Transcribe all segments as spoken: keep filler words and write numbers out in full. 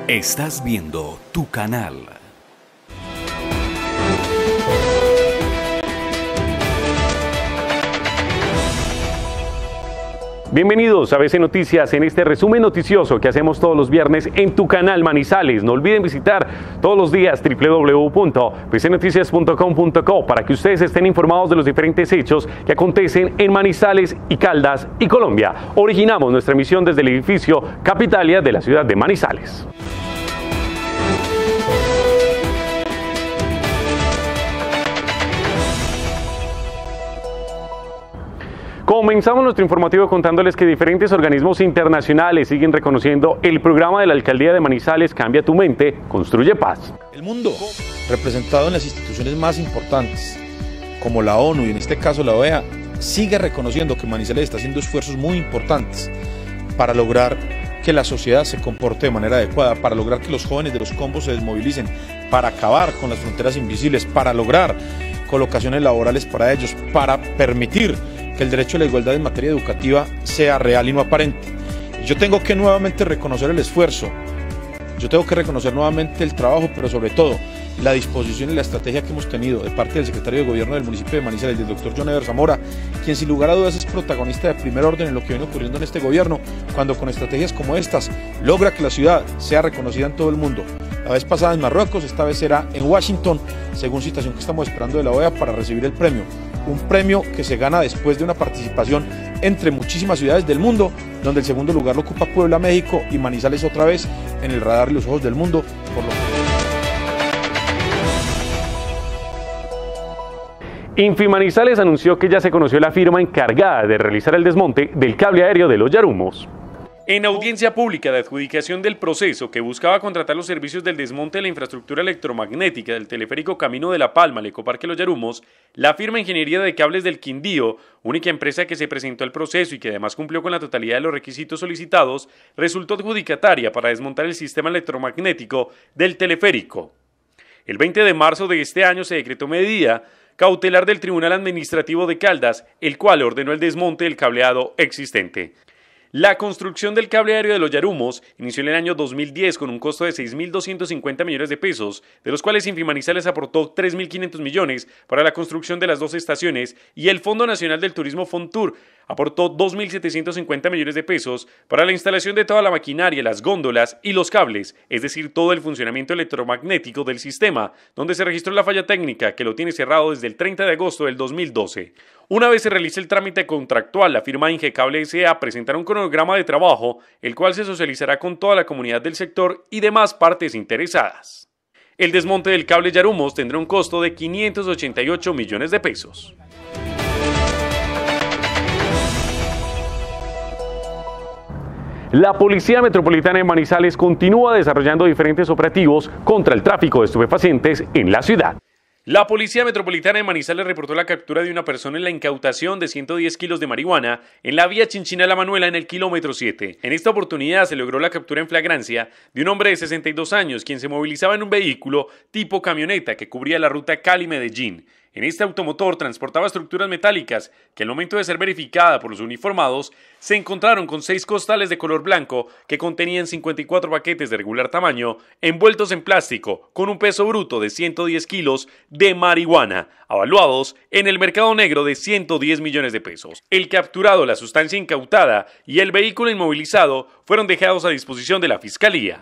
Estás viendo Tu Canal. Bienvenidos a B C Noticias en este resumen noticioso que hacemos todos los viernes en Tu Canal Manizales. No olviden visitar todos los días doble u doble u doble u punto b c noticias punto com punto co para que ustedes estén informados de los diferentes hechos que acontecen en Manizales y Caldas y Colombia. Originamos nuestra emisión desde el edificio Capitalia de la ciudad de Manizales. Comenzamos nuestro informativo contándoles que diferentes organismos internacionales siguen reconociendo el programa de la Alcaldía de Manizales Cambia tu Mente, Construye Paz. El mundo, representado en las instituciones más importantes, como la ONU y en este caso la O E A, sigue reconociendo que Manizales está haciendo esfuerzos muy importantes para lograr que la sociedad se comporte de manera adecuada, para lograr que los jóvenes de los combos se desmovilicen, para acabar con las fronteras invisibles, para lograr colocaciones laborales para ellos, para permitir que el derecho a la igualdad en materia educativa sea real y no aparente. Yo tengo que nuevamente reconocer el esfuerzo, yo tengo que reconocer nuevamente el trabajo, pero sobre todo la disposición y la estrategia que hemos tenido de parte del secretario de Gobierno del municipio de Manizales, del doctor John Ever Zamora, quien sin lugar a dudas es protagonista de primer orden en lo que viene ocurriendo en este gobierno, cuando con estrategias como estas logra que la ciudad sea reconocida en todo el mundo. La vez pasada en Marruecos, esta vez será en Washington, según citación que estamos esperando de la O E A para recibir el premio. Un premio que se gana después de una participación entre muchísimas ciudades del mundo, donde el segundo lugar lo ocupa Puebla, México, y Manizales otra vez en el radar y los ojos del mundo. Por lo... Infimanizales anunció que ya se conoció la firma encargada de realizar el desmonte del cable aéreo de los Yarumos. En audiencia pública de adjudicación del proceso que buscaba contratar los servicios del desmonte de la infraestructura electromagnética del teleférico Camino de la Palma al Ecoparque Los Yarumos, la firma Ingeniería de Cables del Quindío, única empresa que se presentó al proceso y que además cumplió con la totalidad de los requisitos solicitados, resultó adjudicataria para desmontar el sistema electromagnético del teleférico. El veinte de marzo de este año se decretó medida cautelar del Tribunal Administrativo de Caldas, el cual ordenó el desmonte del cableado existente. La construcción del cable aéreo de los Yarumos inició en el año dos mil diez con un costo de seis mil doscientos cincuenta millones de pesos, de los cuales Infimanizales aportó tres mil quinientos millones para la construcción de las dos estaciones y el Fondo Nacional del Turismo Fontur aportó dos mil setecientos cincuenta millones de pesos para la instalación de toda la maquinaria, las góndolas y los cables, es decir, todo el funcionamiento electromagnético del sistema, donde se registró la falla técnica que lo tiene cerrado desde el treinta de agosto del dos mil doce. Una vez se realice el trámite contractual, la firma Ingecable S A presentará un cronograma de trabajo, el cual se socializará con toda la comunidad del sector y demás partes interesadas. El desmonte del cable Yarumos tendrá un costo de quinientos ochenta y ocho millones de pesos. La Policía Metropolitana de Manizales continúa desarrollando diferentes operativos contra el tráfico de estupefacientes en la ciudad. La Policía Metropolitana de Manizales reportó la captura de una persona en la incautación de ciento diez kilos de marihuana en la vía Chinchina La Manuela en el kilómetro siete. En esta oportunidad se logró la captura en flagrancia de un hombre de sesenta y dos años quien se movilizaba en un vehículo tipo camioneta que cubría la ruta Cali-Medellín. En este automotor transportaba estructuras metálicas que al momento de ser verificada por los uniformados se encontraron con seis costales de color blanco que contenían cincuenta y cuatro paquetes de regular tamaño envueltos en plástico con un peso bruto de ciento diez kilos de marihuana, avaluados en el mercado negro de ciento diez millones de pesos. El capturado, la sustancia incautada y el vehículo inmovilizado fueron dejados a disposición de la Fiscalía.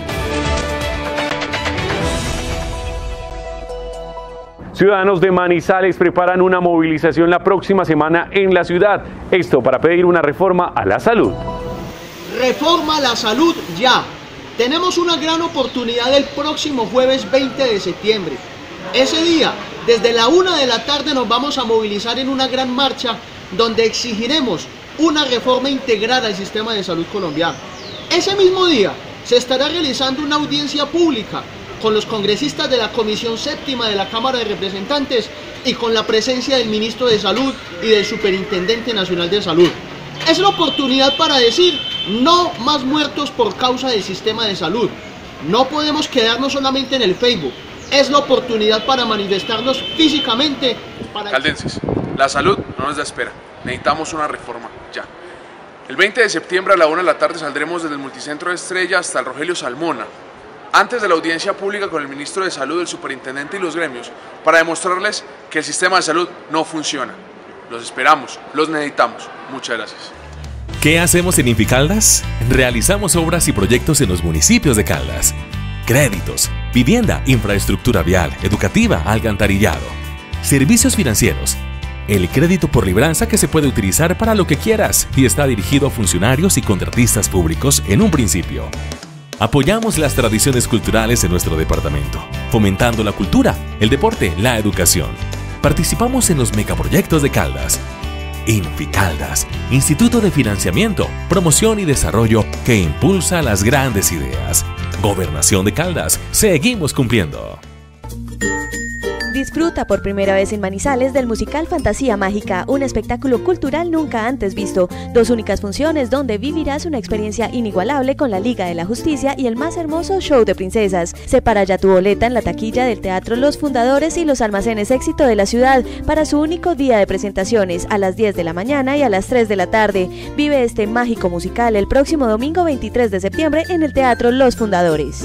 Ciudadanos de Manizales preparan una movilización la próxima semana en la ciudad, esto para pedir una reforma a la salud. Reforma a la salud ya. Tenemos una gran oportunidad el próximo jueves veinte de septiembre. Ese día, desde la una de la tarde nos vamos a movilizar en una gran marcha donde exigiremos una reforma integral al sistema de salud colombiano. Ese mismo día se estará realizando una audiencia pública con los congresistas de la Comisión Séptima de la Cámara de Representantes y con la presencia del Ministro de Salud y del Superintendente Nacional de Salud. Es la oportunidad para decir no más muertos por causa del sistema de salud. No podemos quedarnos solamente en el Facebook. Es la oportunidad para manifestarnos físicamente. Para... Caldenses, la salud no nos da espera. Necesitamos una reforma ya. El veinte de septiembre a la una de la tarde saldremos desde el multicentro de Estrella hasta el Rogelio Salmona, antes de la audiencia pública con el ministro de Salud, el superintendente y los gremios, para demostrarles que el sistema de salud no funciona. Los esperamos, los necesitamos. Muchas gracias. ¿Qué hacemos en Inficaldas? Realizamos obras y proyectos en los municipios de Caldas. Créditos, vivienda, infraestructura vial, educativa, alcantarillado. Servicios financieros. El crédito por libranza que se puede utilizar para lo que quieras y está dirigido a funcionarios y contratistas públicos en un principio. Apoyamos las tradiciones culturales en nuestro departamento, fomentando la cultura, el deporte, la educación. Participamos en los megaproyectos de Caldas. Inficaldas, Instituto de Financiamiento, Promoción y Desarrollo que impulsa las grandes ideas. Gobernación de Caldas, seguimos cumpliendo. Disfruta por primera vez en Manizales del musical Fantasía Mágica, un espectáculo cultural nunca antes visto. Dos únicas funciones donde vivirás una experiencia inigualable con la Liga de la Justicia y el más hermoso show de princesas. Separa ya tu boleta en la taquilla del Teatro Los Fundadores y los almacenes Éxito de la ciudad para su único día de presentaciones a las diez de la mañana y a las tres de la tarde. Vive este mágico musical el próximo domingo veintitrés de septiembre en el Teatro Los Fundadores.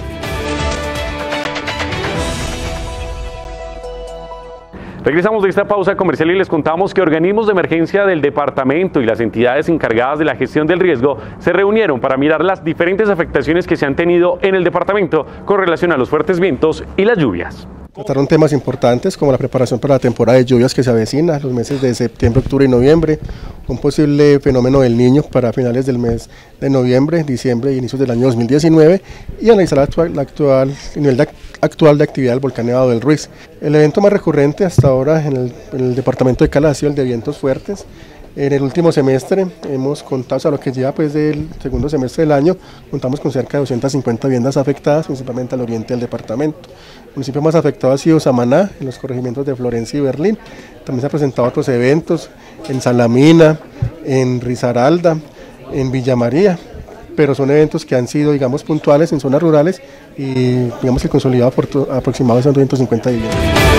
Regresamos de esta pausa comercial y les contamos que organismos de emergencia del departamento y las entidades encargadas de la gestión del riesgo se reunieron para mirar las diferentes afectaciones que se han tenido en el departamento con relación a los fuertes vientos y las lluvias. Trataron temas importantes como la preparación para la temporada de lluvias que se avecina, los meses de septiembre, octubre y noviembre, un posible fenómeno del Niño para finales del mes de noviembre, diciembre y inicios del año dos mil diecinueve y analizar la actual, la actual, el nivel de, actual de actividad del volcán Nevado del Ruiz. El evento más recurrente hasta ahora en el, en el departamento de Caldas ha sido el de vientos fuertes. En el último semestre hemos contado, o sea, lo que lleva pues del segundo semestre del año, contamos con cerca de doscientas cincuenta viviendas afectadas, principalmente al oriente del departamento. El municipio más afectado ha sido Samaná, en los corregimientos de Florencia y Berlín. También se han presentado otros eventos en Salamina, en Risaralda, en Villa María, pero son eventos que han sido, digamos, puntuales en zonas rurales y digamos que consolidado por aproximadamente doscientas cincuenta viviendas.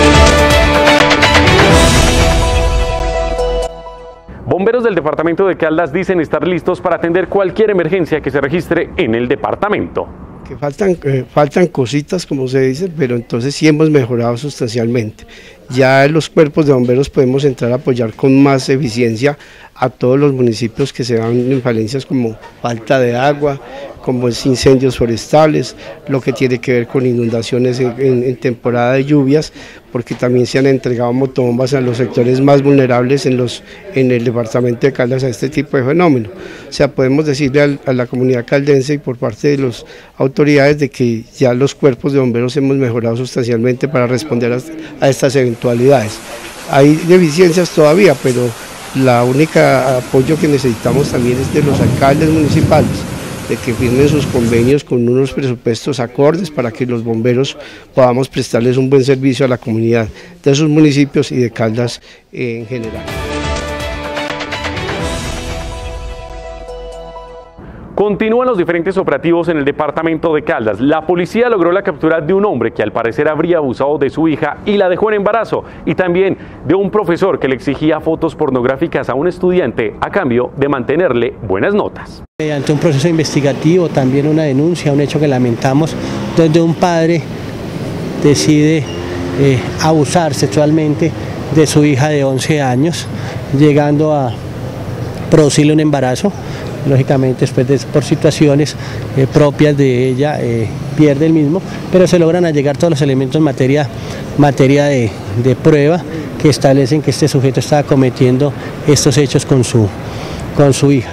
Bomberos del departamento de Caldas dicen estar listos para atender cualquier emergencia que se registre en el departamento. Que faltan, eh, faltan cositas, como se dice, pero entonces sí hemos mejorado sustancialmente. Ya en los cuerpos de bomberos podemos entrar a apoyar con más eficiencia a todos los municipios que se dan en falencias como falta de agua, como es incendios forestales, lo que tiene que ver con inundaciones en, en, en temporada de lluvias, porque también se han entregado motobombas a los sectores más vulnerables en, los, en el departamento de Caldas a este tipo de fenómeno. O sea, podemos decirle al, a la comunidad caldense y por parte de las autoridades de que ya los cuerpos de bomberos hemos mejorado sustancialmente para responder a, a estas eventualidades. Hay deficiencias todavía, pero la única apoyo que necesitamos también es de los alcaldes municipales, de que firmen sus convenios con unos presupuestos acordes para que los bomberos podamos prestarles un buen servicio a la comunidad de esos municipios y de Caldas eh, en general. Continúan los diferentes operativos en el departamento de Caldas. La policía logró la captura de un hombre que al parecer habría abusado de su hija y la dejó en embarazo, y también de un profesor que le exigía fotos pornográficas a un estudiante a cambio de mantenerle buenas notas. Ante un proceso investigativo, también una denuncia, un hecho que lamentamos, donde un padre decide eh, abusar sexualmente de su hija de once años, llegando a producirle un embarazo. Lógicamente después de, por situaciones eh, propias de ella eh, pierde el mismo, pero se logran allegar todos los elementos en materia, materia de, de prueba que establecen que este sujeto estaba cometiendo estos hechos con su, con su hija.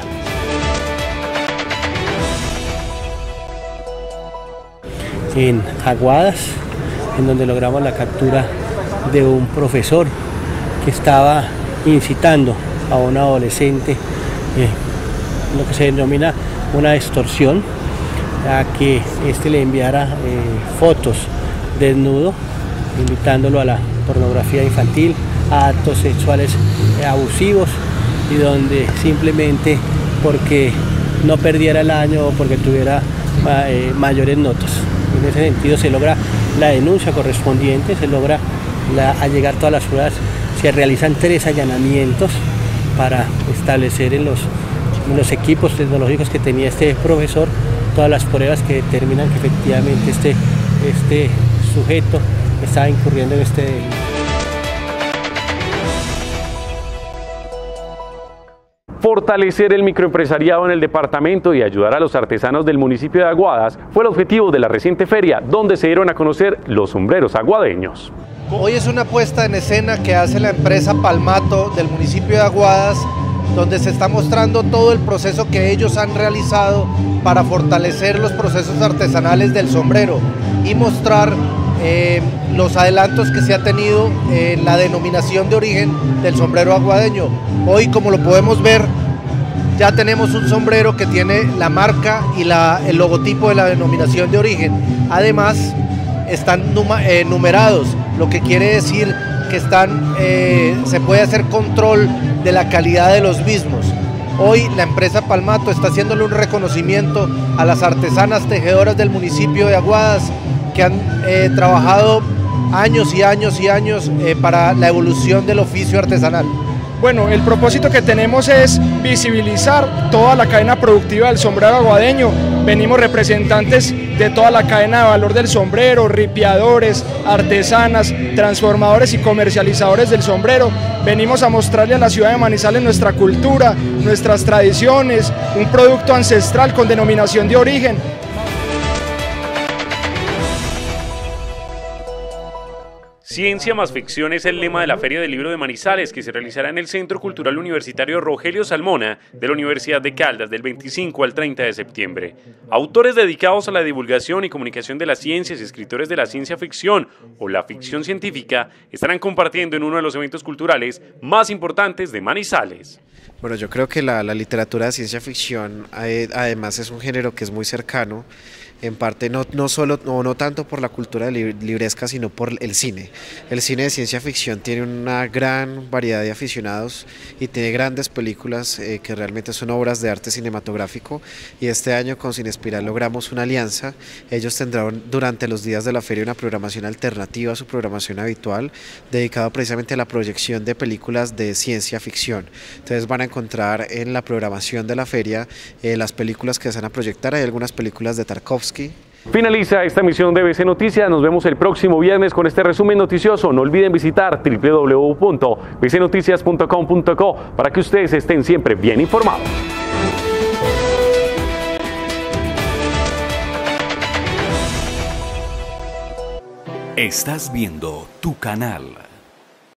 En Aguadas, en donde logramos la captura de un profesor que estaba incitando a un adolescente eh, lo que se denomina una extorsión, a que éste le enviara eh, fotos desnudo, invitándolo a la pornografía infantil, a actos sexuales eh, abusivos, y donde simplemente porque no perdiera el año o porque tuviera eh, mayores notas. En ese sentido se logra la denuncia correspondiente, se logra la, allegar todas las pruebas, se realizan tres allanamientos para establecer en los en los equipos tecnológicos que tenía este profesor todas las pruebas que determinan que efectivamente este, este sujeto estaba incurriendo en este delito. Fortalecer el microempresariado en el departamento y ayudar a los artesanos del municipio de Aguadas fue el objetivo de la reciente feria, donde se dieron a conocer los sombreros aguadeños. Hoy es una puesta en escena que hace la empresa Palmato del municipio de Aguadas, donde se está mostrando todo el proceso que ellos han realizado para fortalecer los procesos artesanales del sombrero y mostrar eh, los adelantos que se ha tenido en la denominación de origen del sombrero aguadeño. Hoy, como lo podemos ver, ya tenemos un sombrero que tiene la marca y la, el logotipo de la denominación de origen. Además, están numa, eh, numerados, lo que quiere decir que están, eh, se puede hacer control de la calidad de los mismos. Hoy la empresa Palmato está haciéndole un reconocimiento a las artesanas tejedoras del municipio de Aguadas que han eh, trabajado años y años y años eh, para la evolución del oficio artesanal. Bueno, el propósito que tenemos es visibilizar toda la cadena productiva del sombrero aguadeño. Venimos representantes de toda la cadena de valor del sombrero, ripiadores, artesanas, transformadores y comercializadores del sombrero. Venimos a mostrarle a la ciudad de Manizales nuestra cultura, nuestras tradiciones, un producto ancestral con denominación de origen. Ciencia más ficción es el lema de la Feria del Libro de Manizales, que se realizará en el Centro Cultural Universitario Rogelio Salmona de la Universidad de Caldas del veinticinco al treinta de septiembre. Autores dedicados a la divulgación y comunicación de las ciencias y escritores de la ciencia ficción o la ficción científica estarán compartiendo en uno de los eventos culturales más importantes de Manizales. Bueno, yo creo que la, la literatura de ciencia ficción eh, además es un género que es muy cercano, en parte no, no solo no, no tanto por la cultura libresca, sino por el cine. El cine de ciencia ficción tiene una gran variedad de aficionados y tiene grandes películas eh, que realmente son obras de arte cinematográfico, y este año con Cinespiral logramos una alianza. Ellos tendrán durante los días de la feria una programación alternativa a su programación habitual, dedicada precisamente a la proyección de películas de ciencia ficción. Entonces van a encontrar en la programación de la feria eh, las películas que se van a proyectar. Hay algunas películas de Tarkovsky. Finaliza esta emisión de B C Noticias. Nos vemos el próximo viernes con este resumen noticioso. No olviden visitar doble u doble u doble u punto b c noticias punto com punto co para que ustedes estén siempre bien informados. Estás viendo Tu Canal.